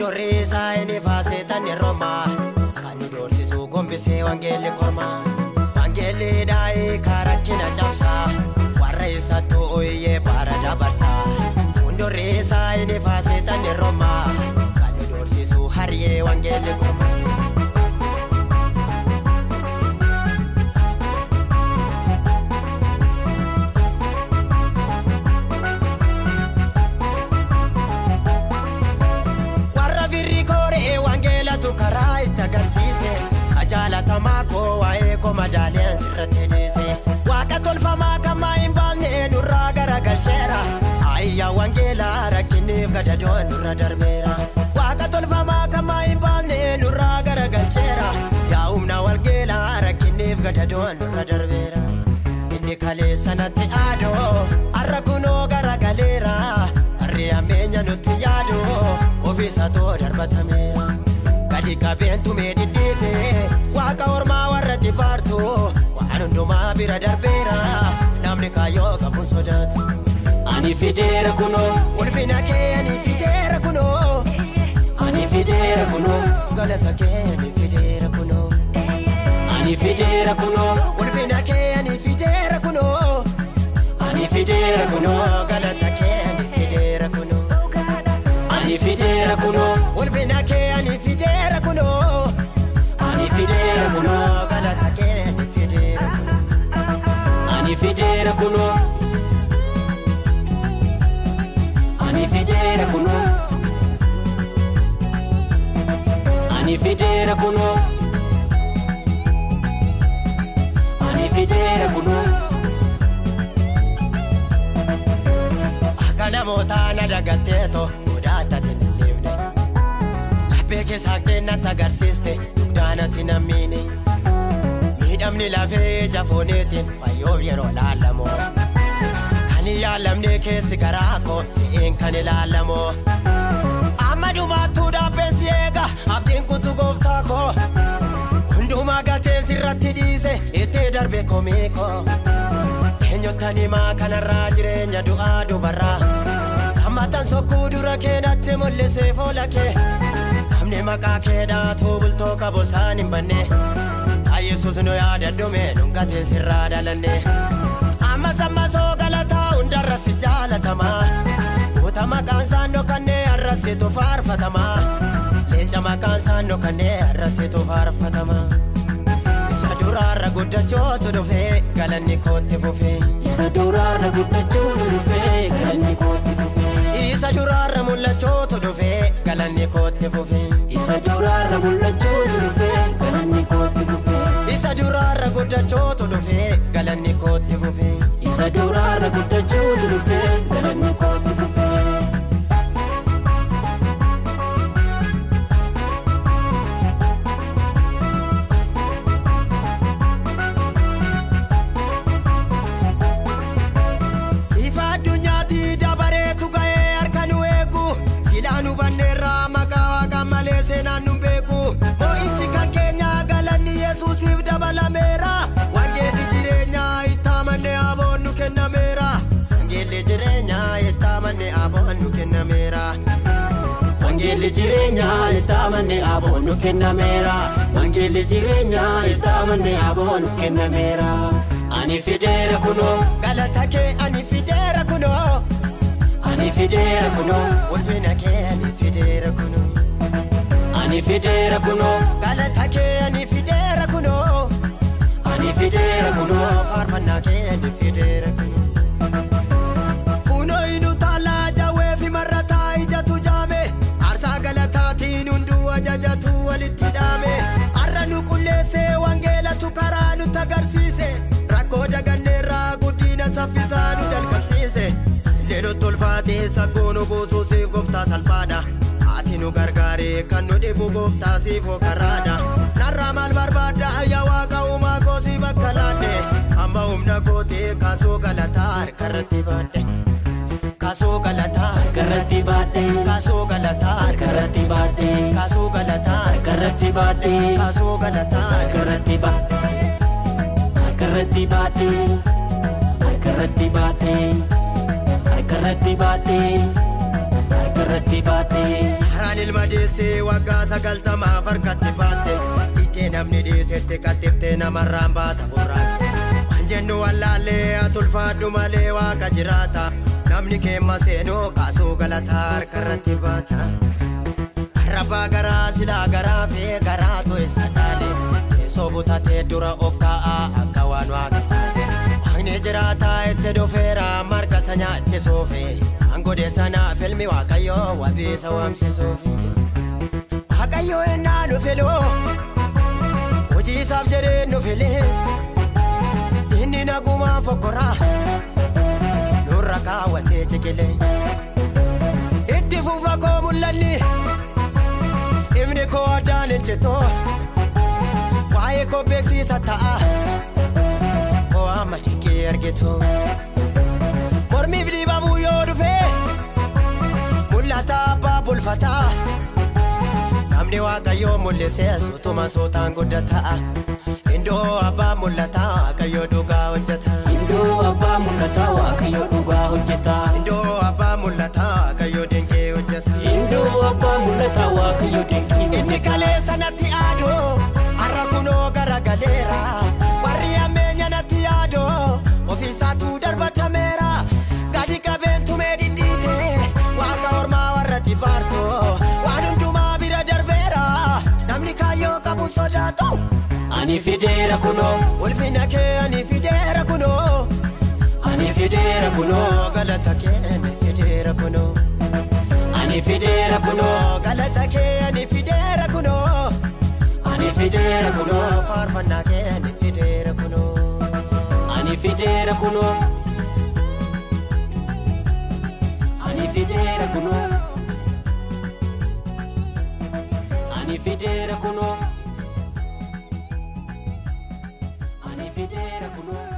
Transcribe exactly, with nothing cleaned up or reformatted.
Fundorisa ini fase tani Roma Kanu dorsisu gombise wangele korma Wangele dai karakina chapsa Warra isa to oye parada barsa Fundorisa ini fase tani Roma Kanu dorsisu hariye wangele korma Karai tagarsise ajala tamako wae ko madalen sirrate dise waka tolfama kama imbalne nurra garagalchera ayya wangela rakini gadado nurra darbera waka tolfama kama imbalne nurra garagalchera ya umna wangela rakini gadado nurra darbera inni kale sanate ado arrakuno garagalera arriya menya nutiyado ofisa to darbatamera Kadi kabentu medidite waka orma warati partu wanunduma bira darbera namne kayo kabun sodatu ani fidera kuno ulfina ke ani fidera kuno ani fidera kuno galata ke ani fidera kuno ani fidera kuno ulfina ke ani fidera kuno ani fidera kuno galata ke ani fidera kuno ani fidera kuno ulfina ke ani fidera kuno ani fidera kuno galata ke ani fidera kuno ani fidera kuno ani fidera kuno ani fidera kuno ani fidera kuno akana motana dagateto udata tinimne Peke sakte na tagarsiste dugdana tinamini Midamni lafe jafonetin fayo yero lalamo Kani yalamne ke sigarako si enkani lalamo Amadu matuda pensiega abdin kutu goftako Unduma gate sirratti dise ete darbe komiko Kenyotani ma kanarra jirenya du'a dubarra Amatan sokudura kenate mollese folake Amne maka keda to bulto ka bosan imbanne Yesus no ya dadome nungate sirra dalanne Amma samma so galata undara sijala tama Utama kansano kanne arrase to farfatama Lenja makansano kanne arrase to farfatama Isa durara gudda choto dofe galanni kotte fofe Isa durara gudda choto dofe galanni kotte fofe Isa durara mulla choto dofe galanni kotte fofe Isa durara mulla choto dofe galanni kotte fofe Isa durara gudda choto dofe galanni kotte fofe Isa durara gudda choto dofe galanni kotte fofe Wangele jirenya itamane abonu kenamera Wangele jirenya itamane abonu kenamera Ani fidera kuno galata ke ani fidera kuno Ani fidera kuno ulfina ke ani fidera kuno Ani fidera kuno galata ke ani fidera kuno Ani fidera kuno farfanna ke ani fidera kuno Uno inu tala jawe fi marata ijatu jame Arsa galatatin undu ajajatu walittidame Arranu kullese wangela tukaranu tagarsise Rakko dagannerra guddina saffisanu jalqabsiise Lelo tolfaate saggono boosoo siif goftaa salphaadha Ati nu gargaare kan nu dhibu goftaa siif hokaraadha Narraa maal barbaadda ayyaa waaqa uumaa koo si bakka laadhe Amma humna kootee kaasoo galataa harkarratti baadhe Kaasoo galataa harkarratti baadhe Kaasoo galataa harkarratti baadhe Kaasoo galataa harkarratti baadhe Kaasoo galataa harkarratti baadhe Harkarratti baadhe Harkarratti baadhe Harkarratti baadhe Harkarratti baadhe Haraan ilma madeessee waggaa sagaltamaa farkatti baatte ittee namni dhiisetti qattiftee namarraan baata burraatte waan jennu wallaallee atulfaadhu malee waaqa jiraata namni keemma seenuu kaasuu galataa harkarratti baata arrabaa garaa silaa garaa fee garaa to'essa dhaale teessoo butatee dura of kaa'aa akka waan waaqa taale waaqni jiraataa itti dhufeera marga isa nyaachisuufi angode sana filmi waaqayyoo wabiisa waamsisuufi waaqayyoo ennaa nu filuu hojii isaaf jedhee nu filee inni nagumaa fokkoraa nurra kaawwatee ciqilee itti fufa koo mul'anni ifni koo addaan ejjetoo waa'ee koo beeksiisa ta'a koo amma dhiqee argitu mormiif dhiibamuu yoo dhufee mul'ata abbaa bulfataa namni waaqayyoo mul'isee utuma sootaan guddataa indoo abbaa mul'ataa waaqayyoo dhugaa hojjeta indoo abbaa mul'ataa waaqayyoo dhugaa hojjeta indoo abbaa mul'ataa waaqayyoo dinqii hojjeta indoo abbaa mul'ataa waaqayyoo dinqii hojjeta inni kalee sanatti aadoo har'a kunoo garagaleera warri ammeenya natti yaadoo ofiisaatuu darbatameera gadi qabeen tumee dhidhiite waaqa ormaa warratti baartoo waan hundumaa bira darbeera namni kaayyoo qabu sodaatu ani fideera kunoo ulfina kee ani fideera kunoo ani fideera kunoo galata kee ani fideera kunoo ani fideera kunoo galata kee ani fideera kunoo ani fideera kunoo faarfannaa kee ani fideera kunoo ani fideera kunoo ani fideera kunoo ani fideera kunoo ani fideera kunoo